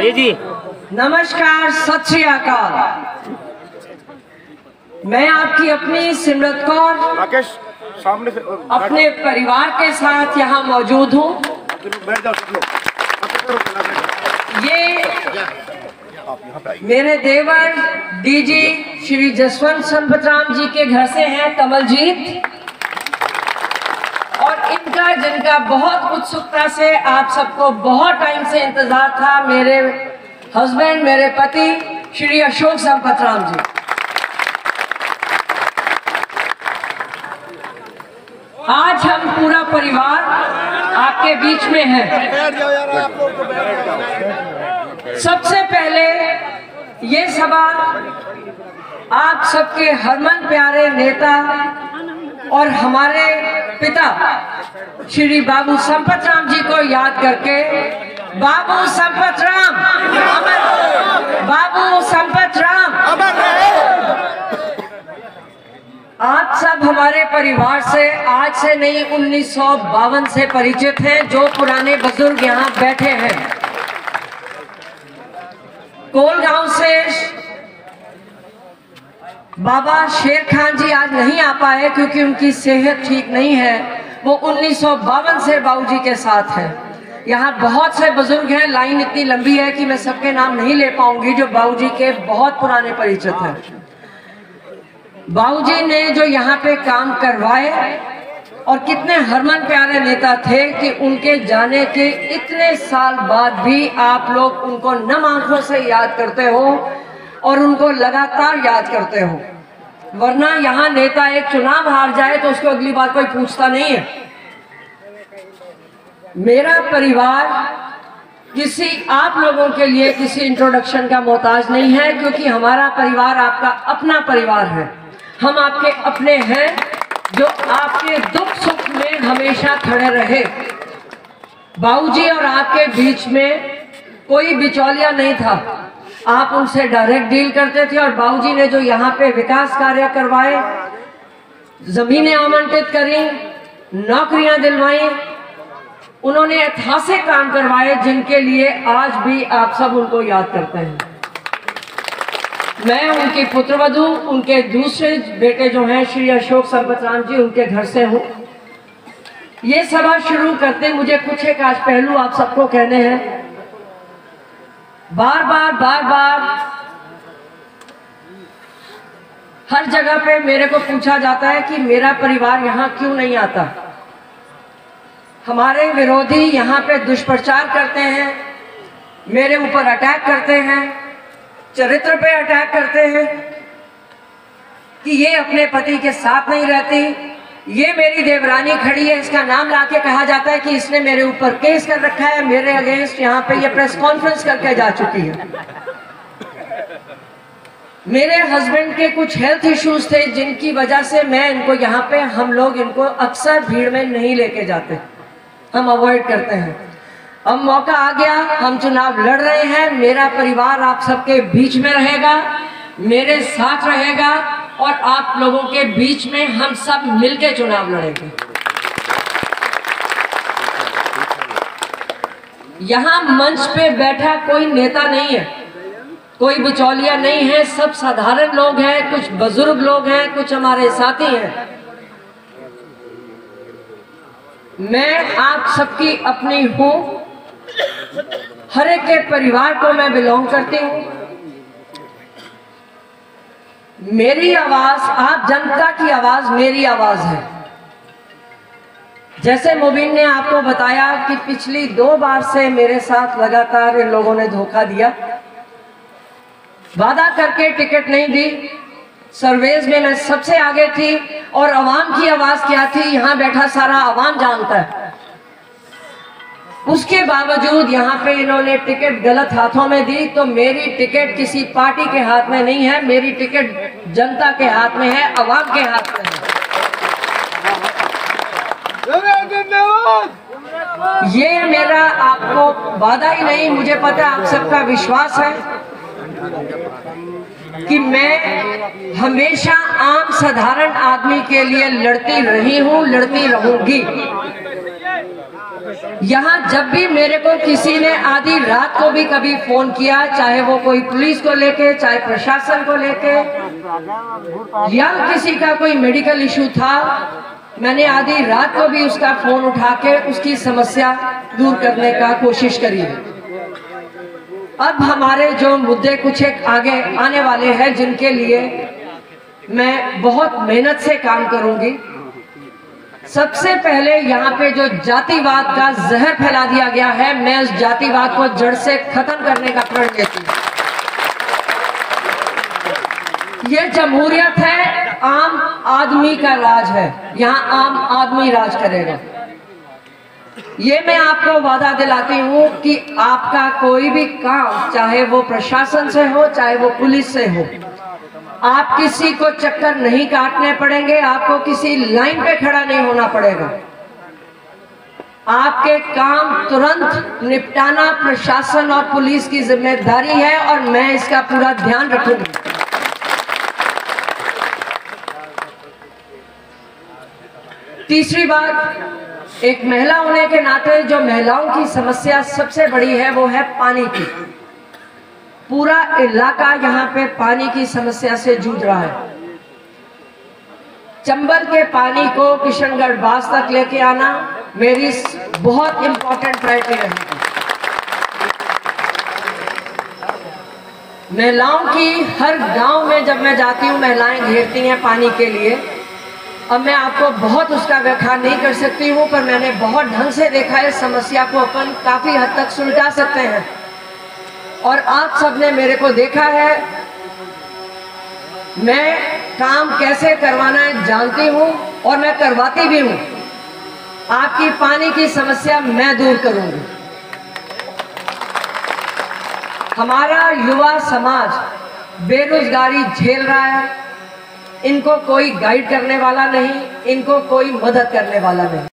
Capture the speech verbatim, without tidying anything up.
जी जी नमस्कार, सत श्री अकाल। मैं आपकी अपनी सिमरत कौर राकेश सामने से अपने परिवार के साथ यहाँ मौजूद हूँ। बैठ जाओ सब लोग। ये मेरे देवर डीजी श्री जसवंत संपतराम जी के घर से हैं, कमलजीत, और इनका जिनका बहुत उत्सुकता से आप सबको बहुत टाइम से इंतजार था, मेरे हस्बैंड, मेरे पति श्री अशोक संपतराम जी। आज हम पूरा परिवार आपके बीच में है। सबसे पहले ये सभा आप सबके हरमन प्यारे नेता और हमारे पिता श्री बाबू संपतराम जी को याद करके, बाबू संपतराम अमर, बाबू संपतराम आप सब हमारे परिवार से आज से नहीं उन्नीस सौ बावन से परिचित हैं। जो पुराने बुजुर्ग यहाँ बैठे हैं, कोलगांव से बाबा शेर खान जी आज नहीं आ पाए क्योंकि उनकी सेहत ठीक नहीं है। वो उन्नीस सौ बावन से बाबूजी के साथ हैं। यहाँ बहुत से बुजुर्ग हैं, लाइन इतनी लंबी है कि मैं सबके नाम नहीं ले पाऊंगी, जो बाबूजी के बहुत पुराने परिचित हैं। बाबूजी ने जो यहाँ पे काम करवाए और कितने हरमन प्यारे नेता थे कि उनके जाने के इतने साल बाद भी आप लोग उनको नम आंखों से याद करते हो और उनको लगातार याद करते हो। वरना यहाँ नेता एक चुनाव हार जाए तो उसको अगली बार कोई पूछता नहीं है। मेरा परिवार किसी आप लोगों के लिए किसी इंट्रोडक्शन का मोहताज नहीं है, क्योंकि हमारा परिवार आपका अपना परिवार है। हम आपके अपने हैं जो आपके दुख सुख में हमेशा खड़े रहे। बाबूजी और आपके बीच में कोई बिचौलिया नहीं था, आप उनसे डायरेक्ट डील करते थे। और बाबूजी ने जो यहाँ पे विकास कार्य करवाए, जमीनें आवंटित करी, नौकरियां दिलवाई, उन्होंने ऐतिहासिक काम करवाए जिनके लिए आज भी आप सब उनको याद करते हैं। मैं उनकी पुत्रवधू, उनके दूसरे बेटे जो हैं श्री अशोक संपतराम जी, उनके घर से हूँ। ये सभा शुरू करते मुझे कुछ एक आज पहलू आप सबको कहने हैं। बार बार बार बार हर जगह पे मेरे को पूछा जाता है कि मेरा परिवार यहाँ क्यों नहीं आता। हमारे विरोधी यहाँ पे दुष्प्रचार करते हैं, मेरे ऊपर अटैक करते हैं, चरित्र पे अटैक करते हैं कि ये अपने पति के साथ नहीं रहती, ये मेरी देवरानी खड़ी है, इसका नाम लाके कहा जाता है कि इसने मेरे ऊपर केस कर रखा है, मेरे अगेंस्ट यहाँ पे ये प्रेस कॉन्फ्रेंस करके जा चुकी है। मेरे हस्बैंड के कुछ हेल्थ इश्यूज थे जिनकी वजह से मैं इनको यहाँ पे, हम लोग इनको अक्सर भीड़ में नहीं लेके जाते, हम अवॉइड करते हैं। अब मौका आ गया, हम चुनाव लड़ रहे हैं। मेरा परिवार आप सबके बीच में रहेगा, मेरे साथ रहेगा और आप लोगों के बीच में हम सब मिलकर चुनाव लड़ेंगे। यहाँ मंच पे बैठा कोई नेता नहीं है, कोई बिचौलिया नहीं है, सब साधारण लोग हैं, कुछ बुजुर्ग लोग हैं, कुछ हमारे साथी हैं। मैं आप सबकी अपनी हूँ, हर एक के परिवार को मैं बिलोंग करती हूँ। मेरी आवाज, आप जनता की आवाज मेरी आवाज है। जैसे मुबीन ने आपको बताया कि पिछली दो बार से मेरे साथ लगातार इन लोगों ने धोखा दिया, वादा करके टिकट नहीं दी, सर्वेज में मैं सबसे आगे थी और अवाम की आवाज क्या थी यहाँ बैठा सारा अवाम जानता है। उसके बावजूद यहाँ पे इन्होंने टिकट गलत हाथों में दी। तो मेरी टिकट किसी पार्टी के हाथ में नहीं है, मेरी टिकट जनता के हाथ में है, अवाम के हाथ में है। ये मेरा आपको वादा ही नहीं, मुझे पता है आप सबका विश्वास है कि मैं हमेशा आम साधारण आदमी के लिए लड़ती रही हूँ, लड़ती रहूंगी। यहाँ जब भी मेरे को किसी ने आधी रात को भी कभी फोन किया, चाहे वो कोई पुलिस को लेके, चाहे प्रशासन को लेके, या किसी का कोई मेडिकल इशू था, मैंने आधी रात को भी उसका फोन उठा के उसकी समस्या दूर करने का कोशिश करी है। अब हमारे जो मुद्दे कुछ एक आगे आने वाले हैं, जिनके लिए मैं बहुत मेहनत से काम करूंगी। सबसे पहले यहाँ पे जो जातिवाद का जहर फैला दिया गया है, मैं उस जातिवाद को जड़ से खत्म करने का प्रण लेती हूँ। ये जमहूरियत है, आम आदमी का राज है, यहाँ आम आदमी राज करेगा। ये मैं आपको वादा दिलाती हूँ कि आपका कोई भी काम, चाहे वो प्रशासन से हो, चाहे वो पुलिस से हो, आप किसी को चक्कर नहीं काटने पड़ेंगे, आपको किसी लाइन पे खड़ा नहीं होना पड़ेगा। आपके काम तुरंत निपटाना प्रशासन और पुलिस की जिम्मेदारी है और मैं इसका पूरा ध्यान रखूंगी। तीसरी बात, एक महिला होने के नाते जो महिलाओं की समस्या सबसे बड़ी है वो है पानी की। पूरा इलाका यहाँ पे पानी की समस्या से जूझ रहा है। चंबल के पानी को किशनगढ़ बास तक लेके आना मेरी बहुत इंपॉर्टेंट प्रायोरिटी रहेगी। महिलाओं की हर गांव में जब मैं जाती हूँ, महिलाएं घेरती हैं पानी के लिए। अब मैं आपको बहुत उसका व्याख्यान नहीं कर सकती हूँ, पर मैंने बहुत ढंग से देखा है, समस्या को अपन काफी हद तक सुलझा सकते हैं। और आप सबने मेरे को देखा है, मैं काम कैसे करवाना है जानती हूँ और मैं करवाती भी हूँ। आपकी पानी की समस्या मैं दूर करूंगी। हमारा युवा समाज बेरोजगारी झेल रहा है, इनको कोई गाइड करने वाला नहीं, इनको कोई मदद करने वाला नहीं।